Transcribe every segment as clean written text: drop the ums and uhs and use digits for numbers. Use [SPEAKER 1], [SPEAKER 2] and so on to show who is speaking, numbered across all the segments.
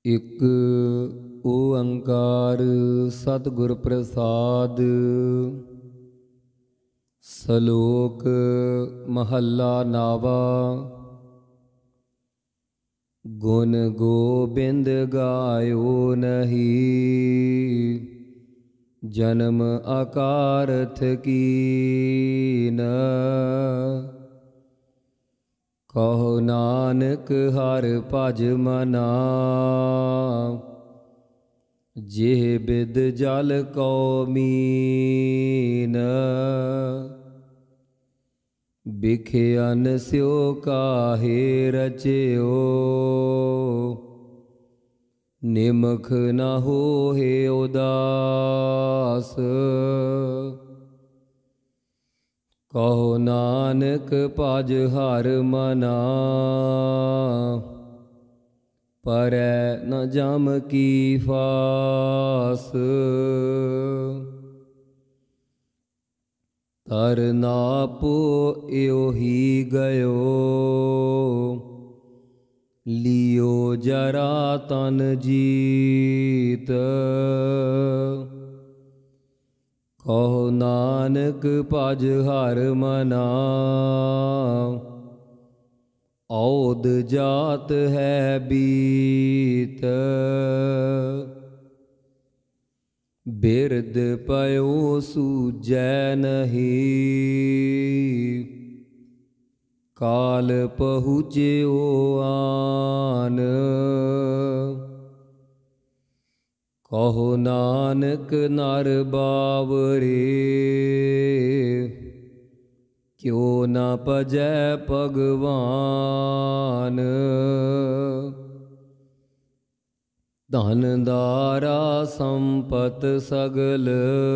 [SPEAKER 1] ਇਕ ਓੰਕਾਰ ਸਤਿਗੁਰ ਪ੍ਰਸਾਦ। ਸ਼ਲੋਕ ਮਹੱਲਾ ਨਾਵਾ। ਗੁਣ ਗੋਬਿੰਦ ਗਾਇਓ ਨਹੀਂ, ਜਨਮ ਅਕਾਰਥ ਕੀਨ। ਕਹੋ ਨਾਨਕ ਹਰਿ ਭਜ ਮਨਾ, ਜਿਹ ਬਿਦ ਜਲ ਕਉ ਮੀਨ। ਬਿਖਿਆਨ ਸਿਉ ਕਾਹੇ ਰਚਿਓ, ਨਿਮਖ ਨ ਹੋਏ ਉਦਾਸ। ਕਹੋ ਨਾਨਕ ਭਜ ਹਰਿ ਮਨਾ, ਪਰੈ ਨ ਜਮ ਕੀ ਫਾਸ। ਤਰਨਾਪੋ ਇਉਹੀ ਗਇਓ, ਲਿਓ ਜਰਾ ਤਨ ਜੀਤ। ਕਹੋ ਨਾਨਕ ਭਜ ਹਰਿ ਮਨਾ, ਔਦ ਜਾਤ ਹੈ ਬੀਤ। ਬਿਰਧ ਪਇਓ ਸੂਝੈ ਨਹੀਂ, ਕਾਲ ਪਹੁੰਚਿਓ ਆਨ। ਕਹੋ ਨਾਨਕ ਨਰ ਬਾਵਰੇ, ਕਿਉ ਨ ਭਜੈ ਭਗਵਾਨ। ਧਨ ਦਾਰਾ ਸੰਪਤ ਸਗਲ,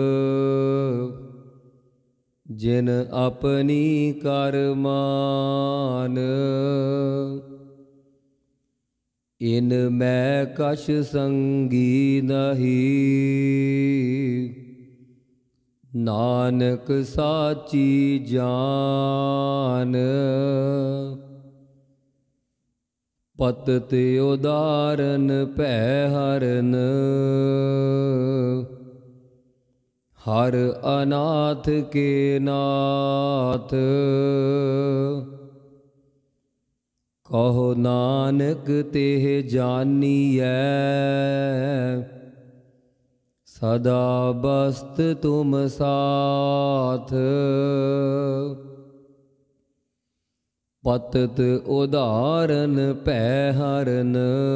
[SPEAKER 1] ਜਿਨ ਆਪਣੀ ਕਰ ਮਾਨ। ਇਨ ਮੈਂ ਕਛ ਸੰਗੀ ਨਹੀਂ, ਨਾਨਕ ਸਾਚੀ ਜਾਨ। ਪਤਿਤ ਉਦਾਰਨ ਭੈ ਹਰਨ, ਹਰ ਅਨਾਥ ਕੇ ਨਾਥ। ਕਹੋ ਨਾਨਕ ਤਿਹ ਜਾਨੀਐ, ਸਦਾ ਬਸਤ ਤੁਮ ਸਾਥ। ਪਤਿਤ ਉਦਾਰਨ ਭੈ ਹਰਨ,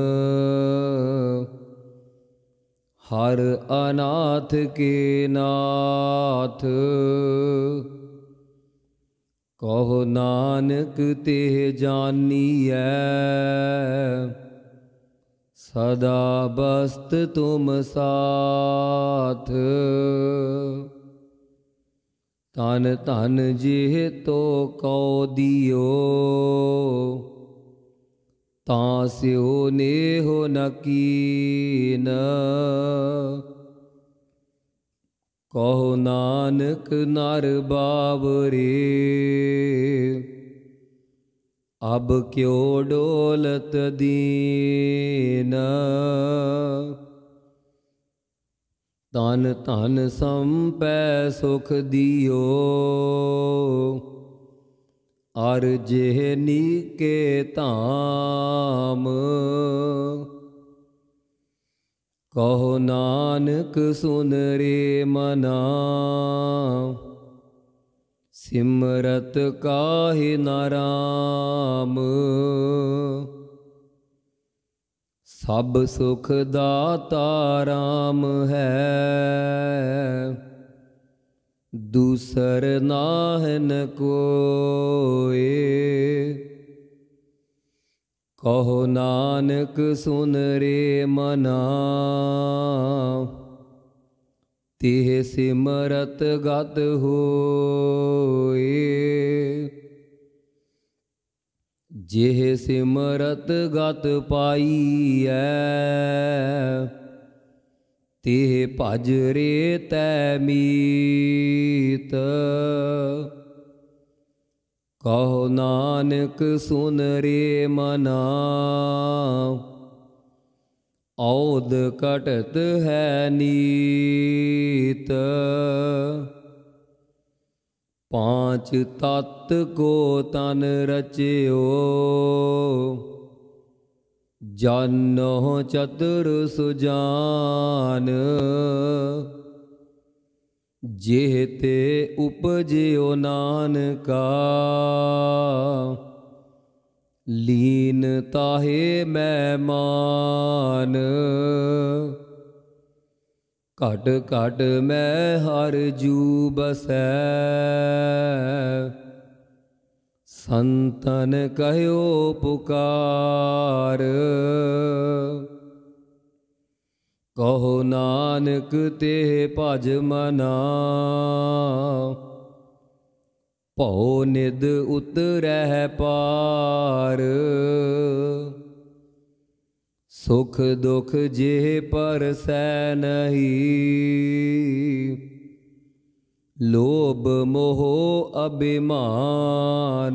[SPEAKER 1] ਹਰ ਅਨਾਥ ਕੇ ਨਾਥ। ਕਹੋ ਨਾਨਕ ਤਿਹ ਜਾਨੀਐ, ਸਦਾ ਬਸਤ ਤੁਮ ਸਾਥ। ਤਨ ਧਨ ਜਿਹ ਤੋ ਕਉ ਦਿਓ, ਤਾਂ ਸਿਉ ਨੇਹੁ ਨ ਕੀਨ। ਕਹੋ ਨਾਨਕ ਨਰ ਬਾਵਰੇ, ਅਬ ਕਿਉ ਡੋਲਤ ਦੀਨ। ਤਨ ਧਨ ਸੰਪੈ ਸੁਖ ਦਿਓ, ਅਰ ਜਿਹ ਨੀਕੇ ਧਾਮ। ਕਹੋ ਨਾਨਕ ਸੁਨ ਰੇ ਮਨਾ, ਸਿਮਰਤ ਕਾਹਿ ਨ ਰਾਮ। ਸਭ ਸੁਖ ਦਾਤਾ ਰਾਮ ਹੈ, ਦੂਸਰ ਨਾਹਨ ਕੋਇ। ਕਹੋ ਨਾਨਕ ਸੁਨ ਰੇ ਮਨਾ, ਤਿਹ ਸਿਮਰਤ ਗਤ ਹੋਇ। ਜਿਹ ਸਿਮਰਤ ਗਤ ਪਾਈਐ, ਤਿਹ ਭਜ ਰੇ ਤੈ ਮੀਤ। ਕਹੋ ਨਾਨਕ ਸੁਨ ਰੇ ਮਨਾ, औद कटत है नीत। पांच तत्त को तन रचियो, जानो चतुर सुजान। जेते उपजियो नानका, लीन ताहे मैमान। घट घट मैं हर जू बसै, संतन कहयो पुकार। कहो नानक ते भज मना, भौ निद उतरह पार। सुख दुख जे परसै नहीं, लोभ मोह अभिमान।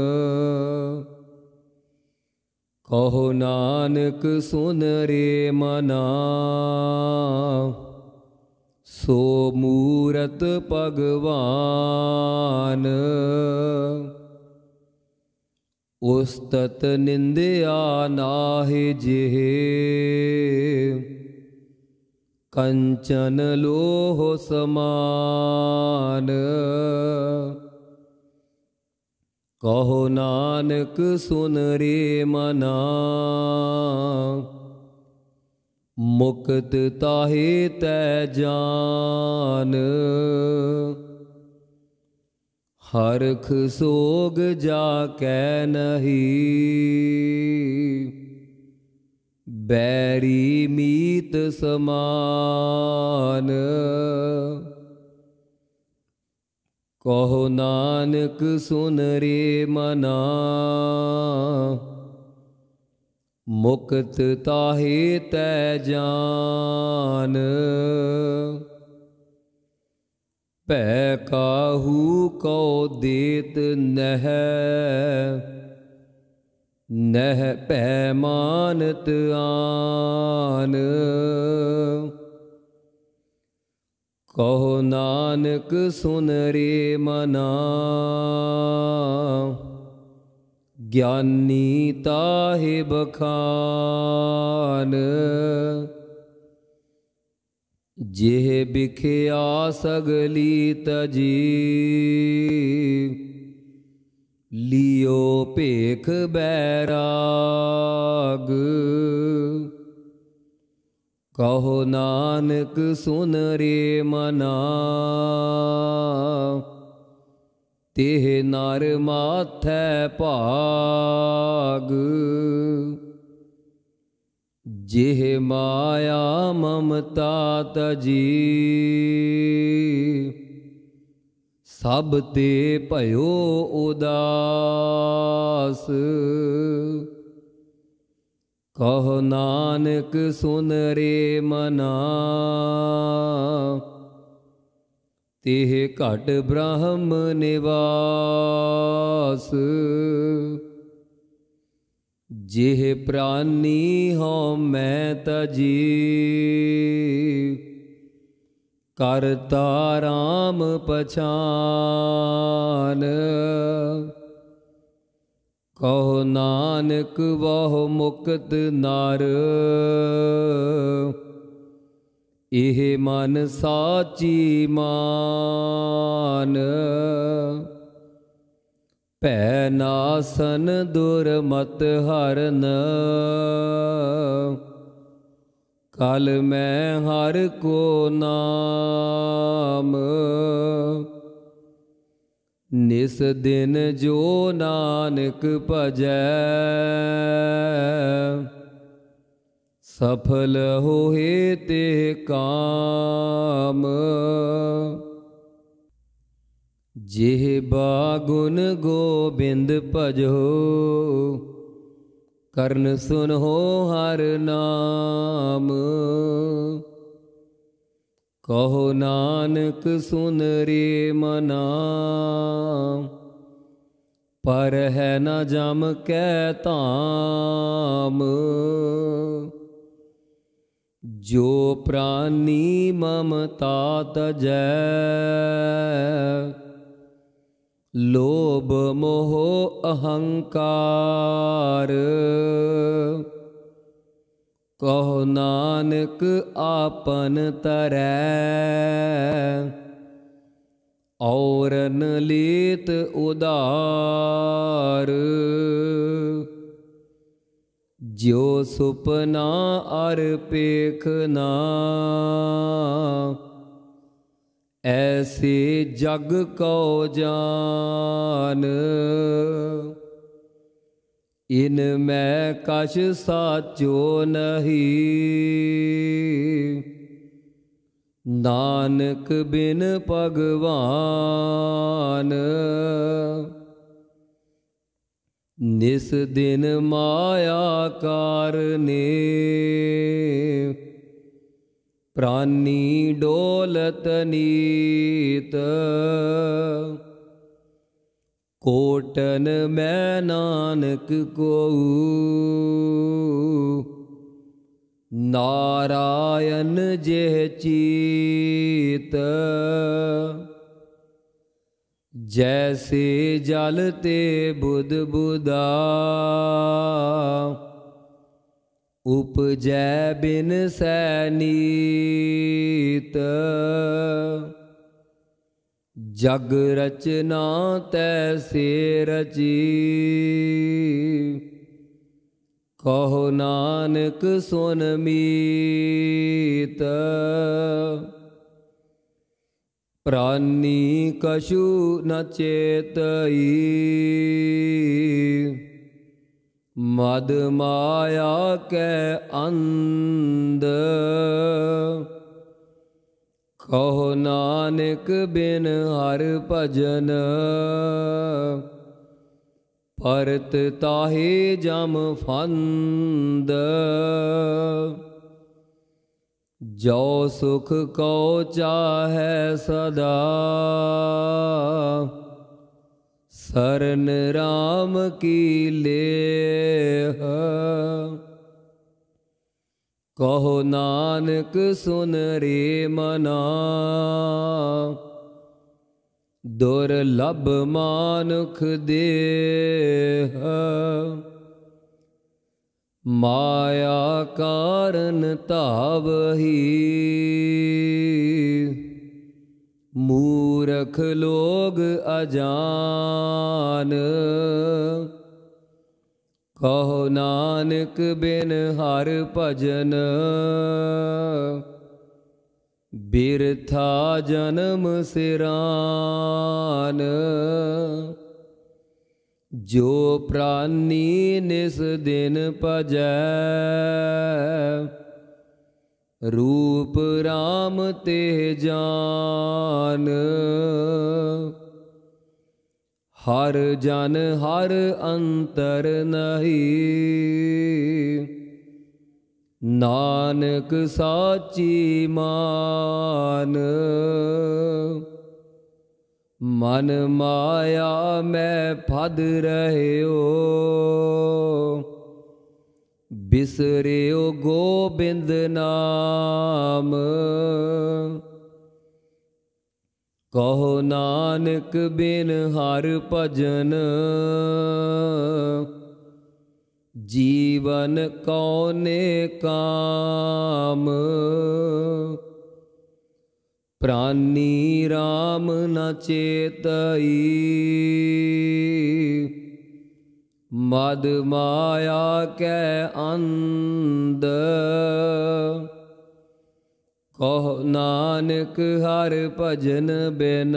[SPEAKER 1] कहो नानक सुन रे मना, सो मूरत भगवान। उस्तत निंदया नाहि जेह, कंचन लोह समान। कहो नानक सुन रे मना, मुक्त ताहे तै जान। हरख सोग जाकै नहीं, बैरी मीत समान। कहो नानक सुन रे मना, मुक्त ताहे तै जान। पै काहू को देत नह, नह पै मानत आन। कहो नानक सुन रे मना, ज्ञानी ताहे बखान। जेह बिखया सगली तजी, लियो पेख बैराग। कहो नानक सुन रे मना, तेह नर माथै भाग। जेह माया ममता तजी, सब ते भयो उदास। कहो नानक सुन रे मना, तेह घट ब्रह्म निवास। जेह प्राणी हो मैं तजी, करता राम पछान। कहो नानक वह मुक्त नर, एह मन साची मान। भै नासन दुर्मत हरन, कल मैं हर को नाम। निस दिन जो नानक भजै, सफल होए ते काम। जेह बागुन गोबिंद भजो, करन सुनहो हर नाम। कहो नानक सुन रे मना, पर है न जम कै धाम। जो प्राणी ममता तजै, लोभ मोह अहंकार, कहो नानक आपन तरੈ, औरन लीत उदार। ज्यो सुपना अर पेखना, ऐसे जग को जान। इन मैं कछ साचो नहीं, नानक बिन भगवान। निस दिन माया कारणे, प्राणी डोलत नीत। कोटन मैं नानक कोऊ, नारायण जेह चीत। जैसे जल ते बुद बुदा, उपजै बिन सैनीत। जग रचना तैसे रची, कहो नानक सुन मीत। प्राणी कछु न चेतई, मद माया कै अंध। कहो नानक बिन हर भजन, परत ताहे जम फंद। जो सुख को चाहे सदा, शरण राम की लेह। कहो नानक सुन रे मना, दुर्लभ मानुख देह। माया कारण तावही, मूरख लोग अजान। कहो नानक बिन हर भजन, बिरथा जन्म सिरान। जो प्राणी निस दिन भजै, रूप राम ते जान। हर जन हर अंतर नहीं, नानक साची मान। मन माया में फद रहियो, बिसरियो गोबिंद नाम। कहो नानक बिन हर भजन, जीवन कौने काम। प्राणी राम न चेतई, मद माया कै अंध। कहो नानक हर भजन बिन,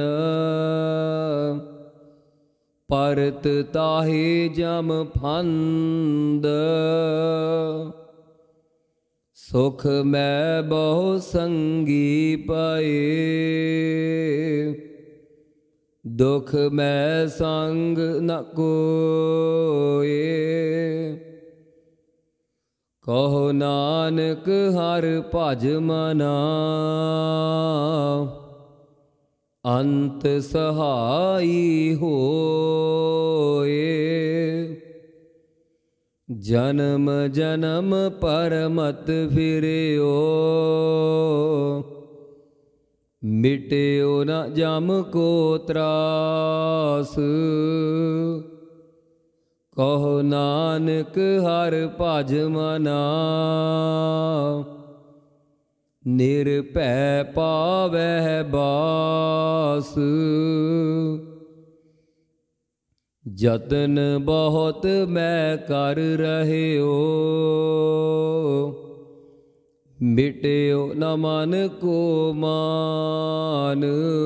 [SPEAKER 1] परत ताहे जम फंद। सुख मैं बहु संगी पाए, दुख मैं संग न कोए। कहो नानक हर भज मना, अंत सहाई होए। जन्म जन्म पर मत फिरियो, मिट्यो न जम को त्रास। कहो नानक हर भज मना, निरभै पावै बास। जतन बहुत मैं कर रहियो, मिट्यो न मन को मान।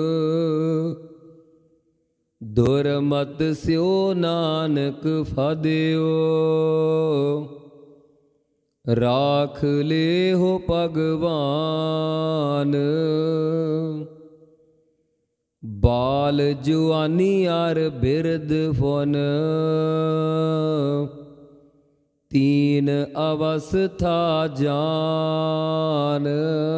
[SPEAKER 1] दुरमत स्यो नानक फदियो, राख ले हो भगवान। बाल जुआनी अर बिरद फुन, तीन अवस्था जान।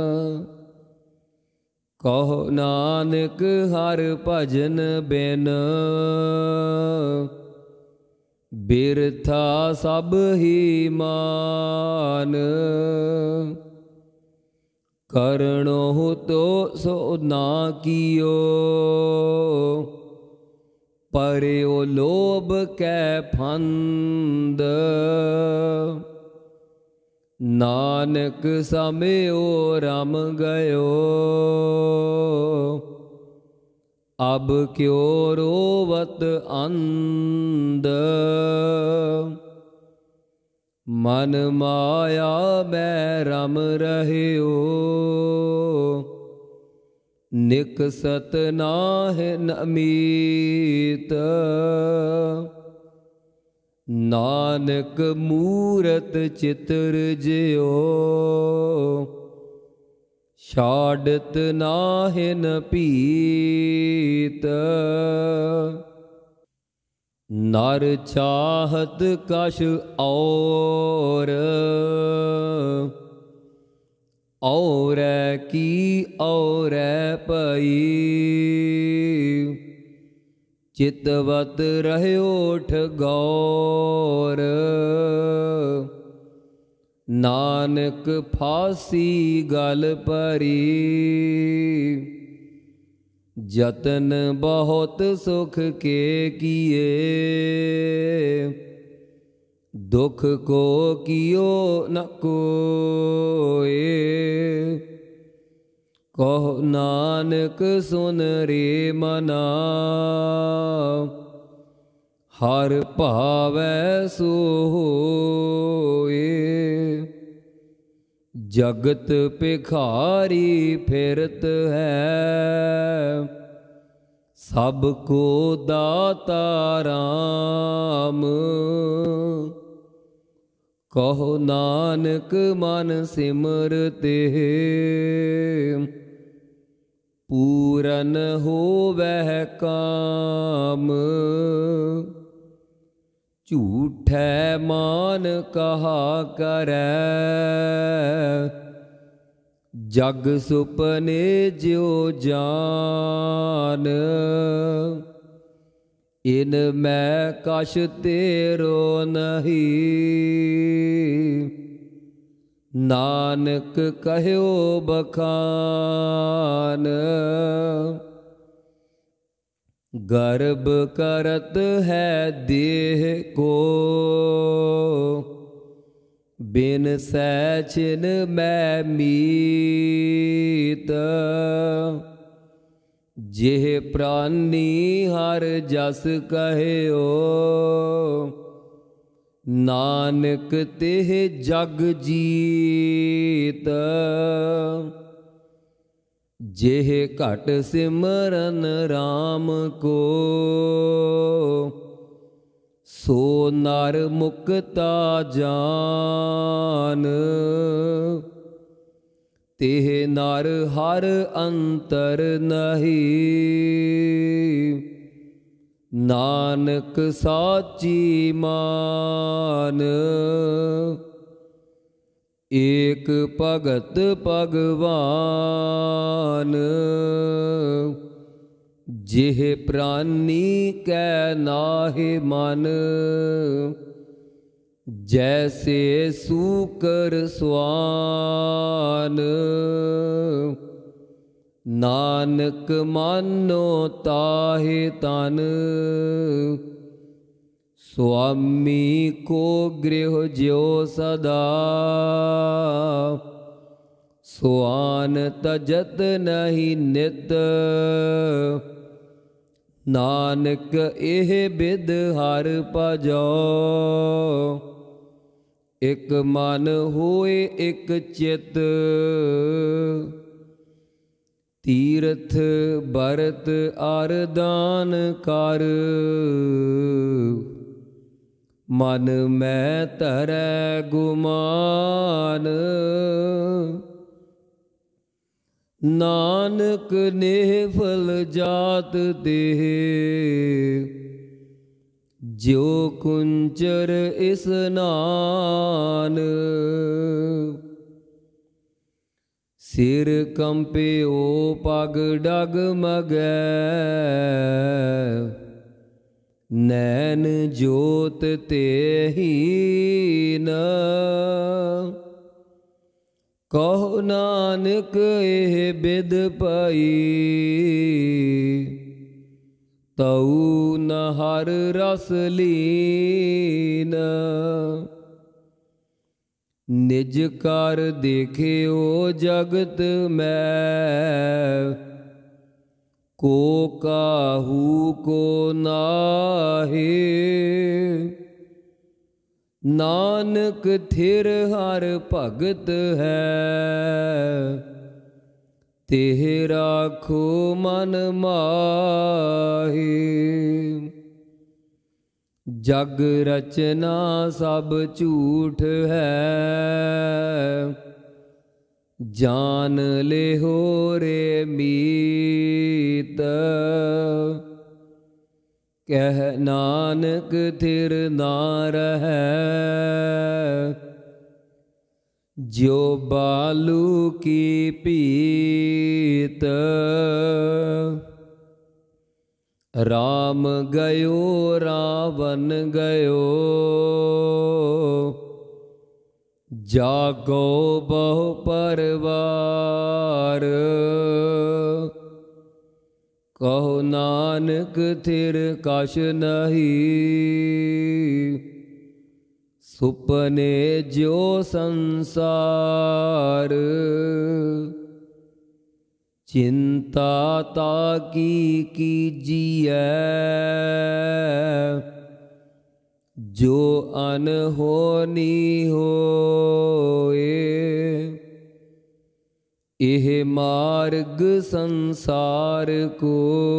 [SPEAKER 1] कहो नानक हर भजन बिन, बिरथा सब ही मान। करनो तो सो ना कियो, पर्यो लोभ कै फंद। नानक समयो रम गयो, अब क्यों रोवत अंध। मन माया मैं रम रहियो, निकसत नाहि नमीत। नानक मूरत चित्र जियो, छाड़त नाहि न पीत। नर चाहत कछ और की और पई। चितवत रहयो ठगौर, नानक फांसी गल परी। जतन बहुत सुख के किए, दुख को कियो न कोय। कहो नानक सुन रे मना, हर भावै सो होए। जगत भिखारी फिरत है, सबको दाता राम। कहो नानक मन सिमरते, पूरन होवै काम। झूठै मान कहा करै, जग सुपने ज्यो जान। इन मैं कछ तेरो नहीं, नानक कह्यो बखान। गर्भ करत है देह को, बिन सैचिन मैं मीत। जेह प्राणी हर जस कह्यो, नानक तेह जग जीत। जेह घट सिमरन राम को, सो नर मुक्ता जान। तेह नर हर अंतर नहीं, नानक साची मान। एक भगत भगवान, जेह प्राणी कै नाहि मन। जैसे सूकर स्वान नानक मानो ताहे तन। स्वामी को गृह ज्यो सदा स्वान तजत नहीं नित। नानक एह बिद हर भजो एक मन होए एक चित। तीर्थ बरत अरदान कर मन मैं धरै गुमान। नानक निहफल जात देह ज्यो कुंचर स्नान। सिर कंपियो पग डगमगै नैन जोत तेहीन। कहो नानक एह बिद पई तऊ न हर रस लीन। निज कर देखियो जगत में को काहू को नाहे। नानक थिर हर भगत है तेह राखो मन माहे। जग रचना सब झूठ है जान ले हो रे मीत। कह नानक थिर ना रहे ज्यो बालू की पीत। राम गयो रावण गयो जागो बहु परवार। कहो नानक थिर कछ नहीं सुपने ज्यो संसार। चिंता ताकी कीजिए जो अनहोनी होए। एह मार्ग संसार को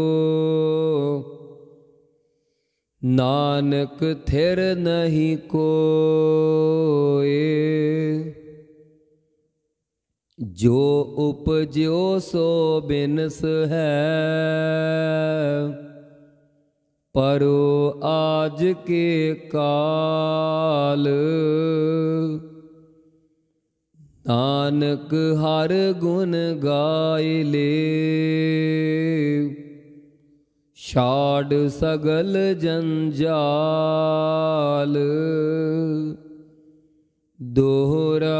[SPEAKER 1] नानक थिर नहीं कोए। जो उपज्यो सो बिनस है परो आज के काल। नानक हर गुण गाय ले छाड़ सगल जंजाल। दोहरा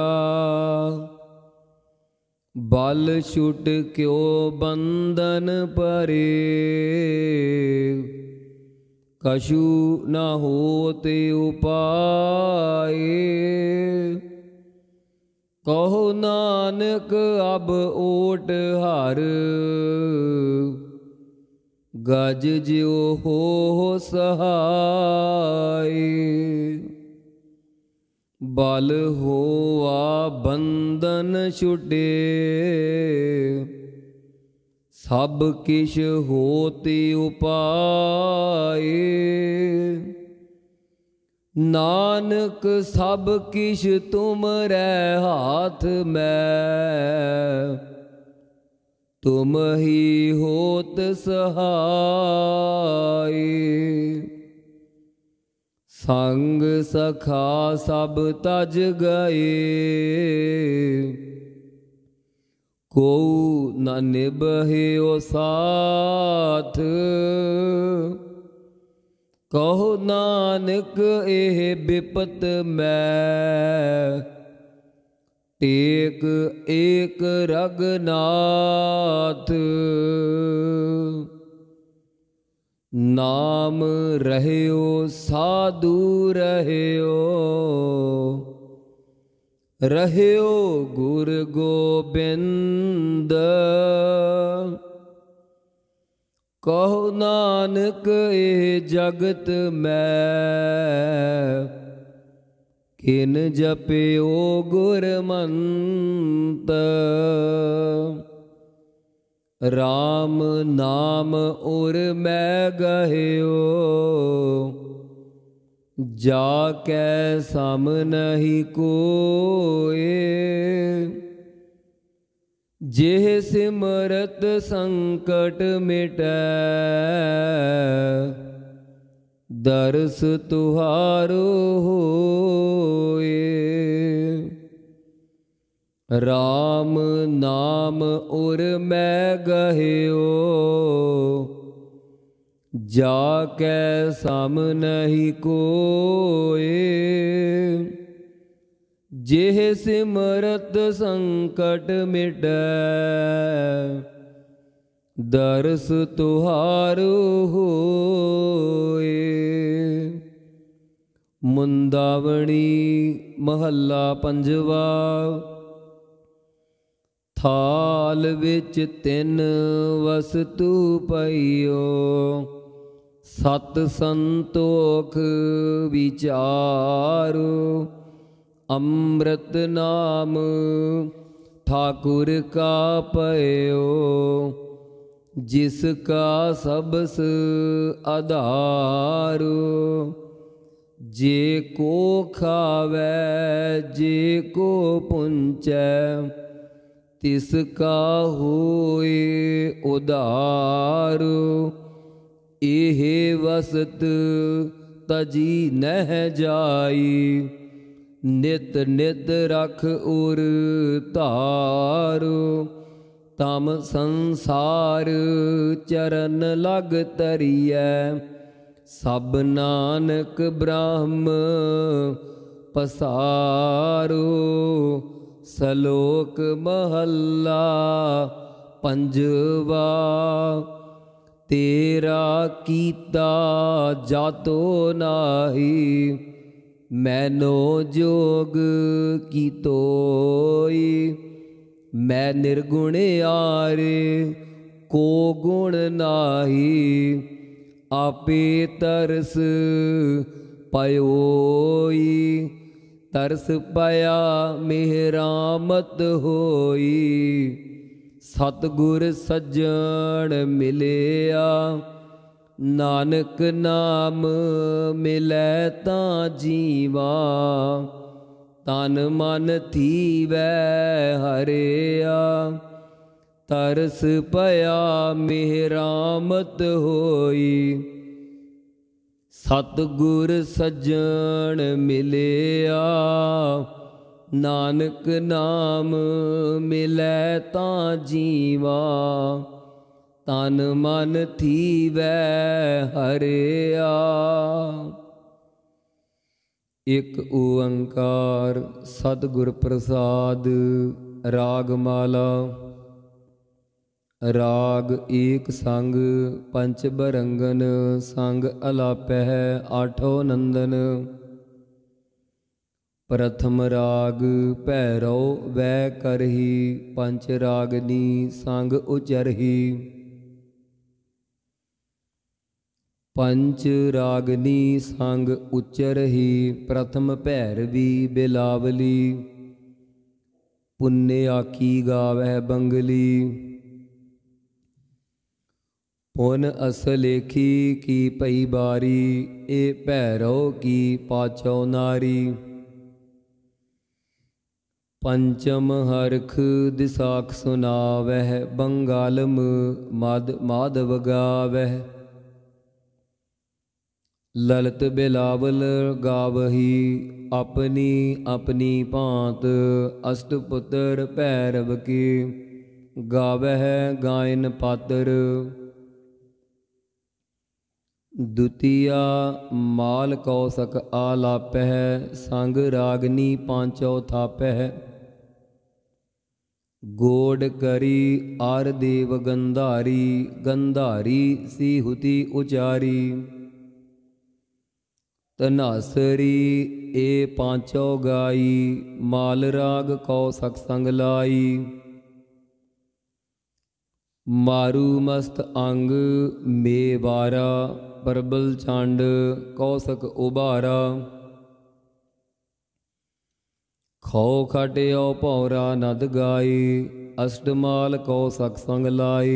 [SPEAKER 1] बल छुट क्यों बंधन परे कछु न होते उपाय। कहो नानक अब ओट हर गज ज्यो हो सहाय। बल होआ बंधन छुटे सब किश होते उपाय। नानक सब किश तुमरे हाथ में तुम ही होत सहाय। संग सखा सब तज गए को न निभयो साथ। ਕਹੋ ਨਾਨਕ ਇਹ ਬਿਪਤ ਮੈਂ, ਟੇਕ ਏਕ ਰਗਨਾਥ। ਨਾਮ ਰਹਿਓ ਸਾਧੂ ਰਹਿਓ, ਰਹਿਓ ਗੁਰ ਗੋਬਿੰਦ। ਕਹੋ ਨਾਨਕ ਇਹ ਜਗਤ ਮੈਂ, ਕਿਨ ਜਪਿਓ ਗੁਰਮੰਤ। ਰਾਮ ਨਾਮ ਉਰ ਮੈਂ ਗਹਿਓ, ਜਾ ਕੈ ਸਮ ਨਹੀਂ ਕੋਏ। ਜਿਹ ਸਿਮਰਤ ਸੰਕਟ ਮਿਟੈ, ਦਰਸ ਤੁਹਾਰੋ ਹੋਏ। ਰਾਮ ਨਾਮ ਉਰ ਮੈਂ ਗਹਿਓ, ਜਾ ਕੈ ਸਮ ਨਹੀਂ ਕੋਏ। ਜਿਹ ਸਿਮਰਤ ਸੰਕਟ ਮਿਟੈ, ਦਰਸ ਤੁਹਾਰੋ ਹੋਏ। ਮੁੰਦਾਵਣੀ ਮਹੱਲਾ ਪੰਜਵਾ। ਥਾਲ ਵਿੱਚ ਤਿੰਨ ਵਸਤੂ ਪਈਓ, ਸਤ ਸੰਤੋਖ ਵਿਚਾਰੋ। ਅੰਮ੍ਰਿਤ ਨਾਮ ਠਾਕੁਰ ਕਾ ਪਇਓ, ਜਿਸ ਕਾ ਸਬਸ ਆਧਾਰੋ। ਜੇ ਕੋ ਖਾਵੈ ਜੇ ਕੋ ਪੁੰਚੈ, ਤਿਸ ਕਾ ਹੋਏ ਉਧਾਰ। ਇਹ ਵਸਤ ਤਜੀ ਨਹਿ ਜਾਈ, ਨਿਤ ਨਿਤ ਰਖ ਉਰ ਧਾਰ। ਤਮ ਸੰਸਾਰ ਚਰਨ ਲਗ ਤਰੀਐ, ਸਭ ਨਾਨਕ ਬ੍ਰਹਮ ਪਸਾਰੋ। ਸਲੋਕ ਮਹੱਲਾ ਪੰਜਵਾ। ਤੇਰਾ ਕੀਤਾ ਜਾਤੋ ਨਾਹੀ, ਮੈਨੋ ਜੋਗ ਕੀਤੋਈ। ਮੈਂ ਨਿਰਗੁਣਿਆਰੇ ਕੋ ਗੁਣ ਨਾਹੀ, ਆਪੇ ਤਰਸ ਪਇਓਈ। ਤਰਸ ਪਾਇਆ ਮਿਹਰਾਮਤ ਹੋਈ, ਸਤਿਗੁਰ ਸੱਜਣ ਮਿਲਿਆ। ਨਾਨਕ ਨਾਮ ਮਿਲੈ ਤਾਂ ਜੀਵਾ, ਤਨ ਮਨ ਥੀਵੈ ਹਰਿਆ। ਤਰਸ ਪਇਆ ਮਿਹਰਾਮਤ ਹੋਈ, ਸਤਿਗੁਰ ਸੱਜਣ ਮਿਲਿਆ। ਨਾਨਕ ਨਾਮ ਮਿਲੈ ਤਾਂ ਜੀਵਾ, ਤਨ ਮਨ ਥੀਵੈ ਹਰਿਆ। ਇਕ ਓੰਕਾਰ ਸਤਿਗੁਰ ਪ੍ਰਸਾਦ। ਰਾਗ ਮਾਲਾ। ਰਾਗ ਏਕ ਸੰਗ ਪੰਚ ਬਰੰਗਨ, ਸੰਗ ਅਲਾਪਹਿ ਆਠੋ ਨੰਦਨ। ਪ੍ਰਥਮ ਰਾਗ ਭੈਰਵ ਵੈ ਕਰਹੀ, ਪੰਚ ਰਾਗਨੀ ਸੰਗ ਉਚਰਹੀ। ਪੰਚ ਰਾਗਨੀ ਸੰਗ ਉਚਰਹੀ, ਪ੍ਰਥਮ ਭੈਰਵੀ ਬਿਲਾਵਲੀ। ਪੁੰਨੇ ਆਖੀ ਗਾਵਹਿ ਬੰਗਲੀ, ਪੁਨ ਅਸਲੇਖੀ ਕੀ ਪਈ ਬਾਰੀ। ਇਹ ਭੈਰਵ ਕੀ ਪਾਛੋ ਨਾਰੀ। ਪੰਚਮ ਹਰਖ ਦਿਸਾਖ ਸੁਨਾਵਹਿ, ਬੰਗਾਲਮ ਮਦ ਮਾਧਵ ਗਾਵਹਿ। ਲਲਤ ਬਿਲਾਵਲ ਗਾਵਹੀ, ਆਪਣੀ ਆਪਣੀ ਭਾਂਤ। ਅਸ਼ਟਪੁੱਤਰ ਭੈਰਵ ਕੀ ਗਾਵਹਿ ਗਾਇਨ ਪਾਤਰ। द्वितीया माल कौसक आलापह संग रागनी पांचौ थापह गोड करी आर देव गंधारी गंधारी सीहुति उचारी तनासरी ए पांचौ गाई माल राग कौसक संग लाई मारू मस्त अंग मेवारा प्रबल चांड कौसक उबारा खौ खटियो पौरा नद गाई अष्टमाल कौसक संग लाई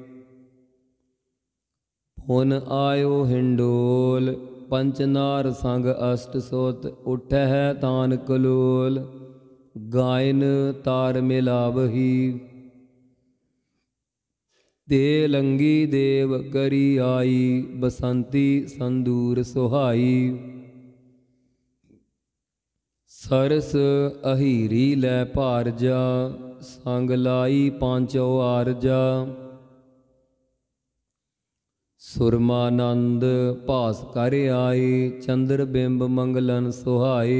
[SPEAKER 1] पुन आयो हिंडोल पंचनार संग अष्ट सोत उठह तान कलोल गायन तार मिलावही ते लंगी देव करी आई बसंती संदूर सुहाई सरस अहीरी लै भारजा संग लाई पांचौ आरजा सुरमानंद भास कर आए चंद्र बिंब मंगलन सुहाए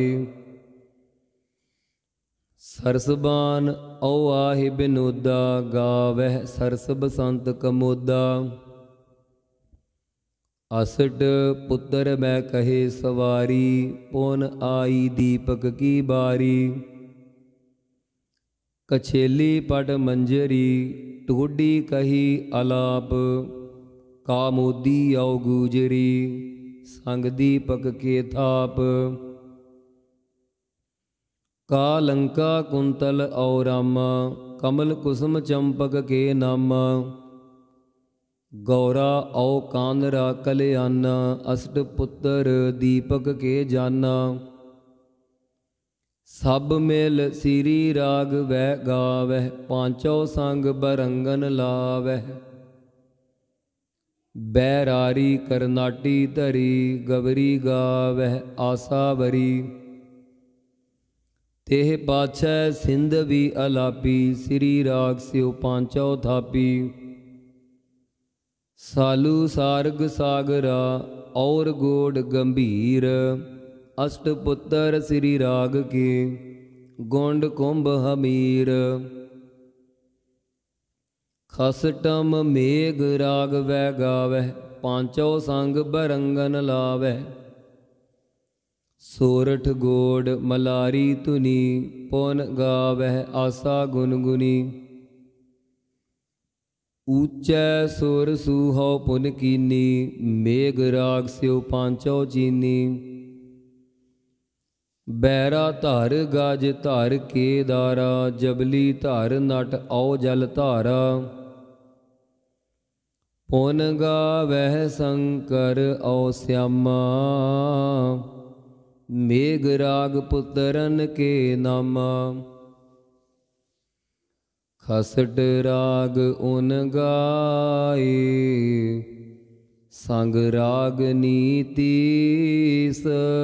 [SPEAKER 1] सरसबान औ आहि बिनोदा गावह सरस बसंत कमोदा असट पुत्र मैं कहे सवारी पुन आई दीपक की बारी कछेली पट मंजरी टोडी कही अलाप कामोदी औ गुजरी संग दीपक के थाप कालंका कुंतल और रामा कमल कुसुम चंपक के नामा गौरा औ कांदरा कल्याणा अष्ट पुत्र दीपक के जाना सब मिल सिरी राग वह गावह पांचौ संग बरंगन लावह बैरारी करनाटी धरी गवरी गावह आसावरी तेह पाछै सिंधवी अलापी श्री राग स्यो पांचौ थापी सालू सारग सागरा और गोड गंभीर अष्टपुत्र श्री राग के गोंड कुंभ हमीर खसटम मेघ राग वह गावह पांचौ संग बरंगन लावह सोरठ गोड मलारी तुनी पुन गावह आसा गुनगुनी ऊंचै सुर सूहो पुन कीनी मेघ राग स्यो पांचौ चीनी बैरा धर गज धर के दारा जबली धर नट औ जल धारा पुन गावह शंकर औ श्यामा मेघ राग पुत्रन के नामा खसट राग उन गाए संग राग नीतीस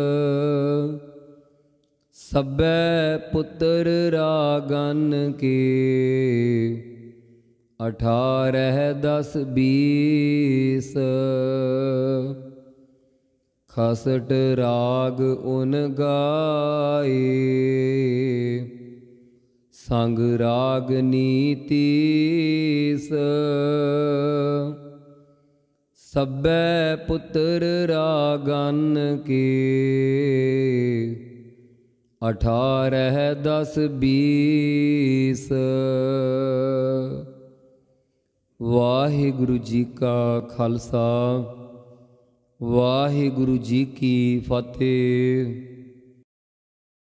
[SPEAKER 1] सबे पुत्र रागन के 18 10 20 खसट राग उन गाए संग राग नीतीस सबे पुत्र रागन के 18 10 20 वाहिगुरु जी का खालसा वाहिगुरु जी की फतेह।